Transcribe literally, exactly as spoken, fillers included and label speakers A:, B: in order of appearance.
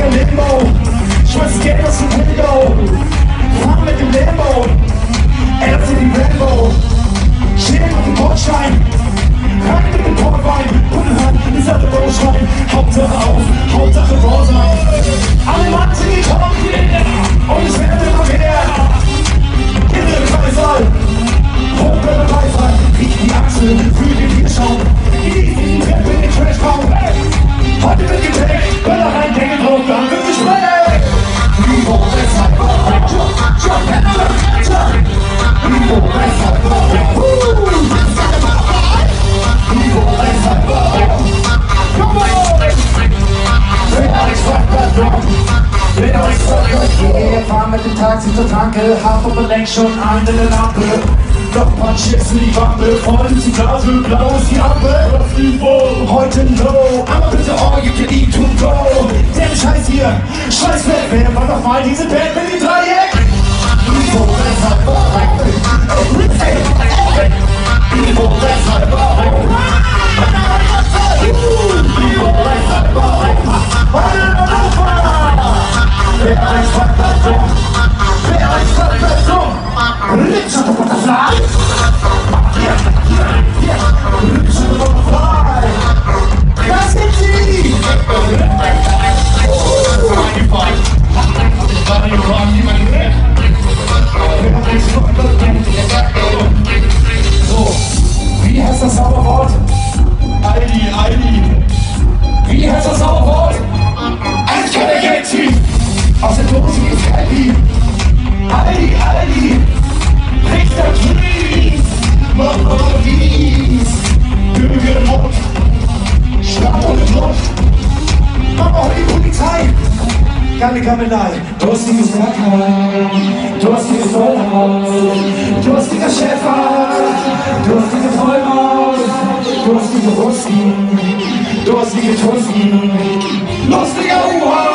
A: im Limbo, schmeiß Geld aus dem Window, fahr mit dem Limbo, L C D Rambo, stehen auf dem Bordstein, rein mit dem Portwein, Hundenhand, die Sache Bauschwein, Hauptsache auf, Hauptsache Bord sein. Alle Mann sind die Tonnen, und ich werde immer mehr, in den Kreisall, hoch bei der Beifall, riech die Achsel, fühl den Bierschaum, genieß diesen Trepp in den Trashraum. Heute wird getaggt, Böller rein, Deckel drauf, dann wird gesprengt. Nivo, deshalb, Jump, Jump, Jump, Nivo, deshalb, Nivo, deshalb, come on! Wenn euch sagt, Drum, wenn euch sagt, yeah, fahr mit dem Taxi zur Tanke, Hafer belenkt schon an in der Lampe. Noch ein paar Chips in die Wampe, voll ist die Blase, blau ist die Ampel. Heute ein Low, aber bitte all you can eat to go. Der Scheiß hier, scheiß weg, wer war noch mal diese Band mit dem Dreieck? Nivo, deshalb, Nivo, deshalb, Nivo, deshalb, wer euch sagt, das dumm, wer euch sagt, das dumm, Richard Butterfly, hier, hier, hier, Richard Butterfly, das sind sie! So, wie heißt das Zauberwort? Aldi, Aldi. Wie heißt das Zauberwort? Eins kann der Geld ziehen. Aus der Dose ist Aldi. Aldi, Aldi. Richter Trees. Movies. Hügel im Mund. Schlag ohne Blut. Mach auch die Polizei. Keine Gammelei. Durstiges Bergheim. Durstiges Vollhaus. Durstiger Schäfer. Durstige Vollmaus. Durstige Russen. Durstige Tussen. Lustiger Uhr.